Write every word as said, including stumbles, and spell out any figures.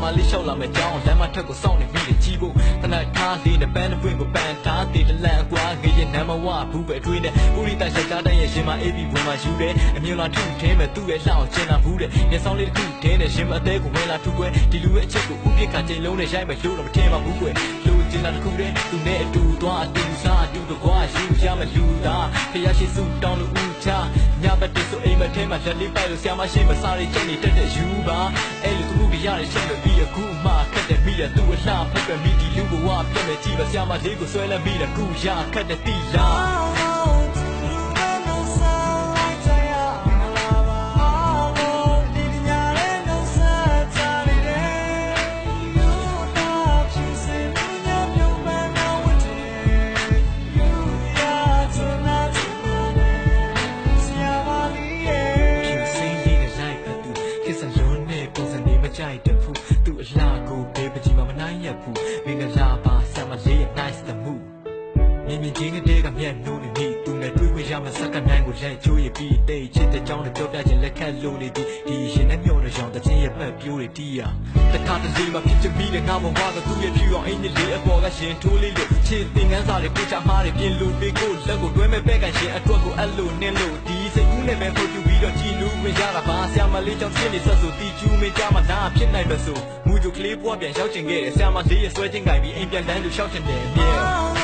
မလေးလျှောက်လာမဲ့ကြောင်းလမ်းမထက်ကိုစောင့်နေမိတယ်ကြီးဖို့ခဏထားလေးနဲ့ပန်းပွင့်ကိုပန်းထားတည်တလန့်ကွာငရေနမ်းမဝဘူးပဲအတွင်းနဲ့ပုရိသရကြတဲ့ရဲ့ရှင်မအေးပြီးဝင်မှယူတယ်အမြင်လာထုထင်းမဲ့သူ့ရဲ့လှအောင်ကျင်လာဘူးတဲ့မျက်စောင်းလေးတစ်ခုထင်းနဲ့ရှင်မအသေးကိုဝင်လာထုခွဲဒီလူရဲ့အချက်ကိုဥပြစ်ကချိန်လုံးနဲ့ရိုက်မဲ့လို့တော့မထင်ပါဘူးကွယ်လူကျင်လာတစ်ခုတည်းသူနဲ့အတူသွားအတူစားအတူတကွာယူရမဲ့လူသားဖျားရှိစုတောင်းလို့ဦးချညဘက်တည်းဆိုအိမ်မထဲမှာလက်လေးပိုက်လို့ဆရာမရှိမစားရချက်နေတက်တဲ့ယူပါအဲ့လိုသူပြရတဲ့ချက်တွေပြီးအခုမှခက်တဲ့မိတဲ့သူ့အလှဖက်ပဲမိဒီလူဘဝပြတ်မဲ့ကြည့်ပါဆရာမလေးကိုဆွဲလက်မိတဲ့ကူရခက်တဲ့တိလားကြိုက်တဲ့ဖူသူ့အလှကိုဘေးပကြီးမမနိုင်ရဘူးမင်္ဂလာပါဆမ်မလေးရဲ့ nice တမှုမြင်မြင်ချင်းကတည်းကမျက်နှာနေပြီသူနဲ့တွေ့ခွင့်ရမယ့်စက္ကန့်တိုင်းကိုလက်ချိုးရပြီးတိတ်ချစ်တဲ့ကြောင်းတွေပြောပြခြင်းလက်ခတ်လို့နေသည်ဒီရှင်နဲ့မျောတဲ့ကြောင်တချင်းရဲ့ပတ်ပြိုးတွေတီးရတခါတလေမှဖြစ်ချမိတဲ့ငါမဝါကသူ့ရဲ့ဖြူအောင်အင်းလေးအပေါ်ကရှင်ထိုးလေးလို့ချစ်တင်ငန်းစာတွေပြချမှားတွေပြင်လို့ပေးကိုလက်ကိုတွဲမဲ့ပဲ့ကန်ရှင်အတွက်ကိုအဲ့လိုနင်းလို့ဒီစိတ်ကူးနဲ့ပဲပို့ပြပြီးတော့ကြည်လူဝင်ရတာပါဆရာမလေးကြောင့်ဖြစ်နေဆက်ဆိုတီကျူးမင်းကြမှာဒါဖြစ်နိုင်ပါစို့မူကြိုကလေးပွားပြန်ရောက်ချင်ခဲ့တယ်ဆရာမလေးရဲ့ဆွဲချင်းကြိုင်ပြီးအိမ်ပြန်တန်းလို့ရှောက်ချင်တယ်အမြဲ